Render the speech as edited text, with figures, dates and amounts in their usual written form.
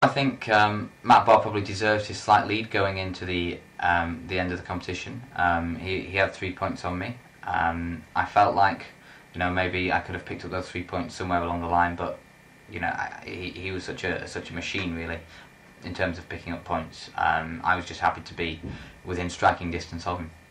I think Matt Barr probably deserved his slight lead going into the end of the competition. He had 3 points on me. I felt like, maybe I could have picked up those 3 points somewhere along the line, but he was such a machine, really, in terms of picking up points. I was just happy to be within striking distance of him.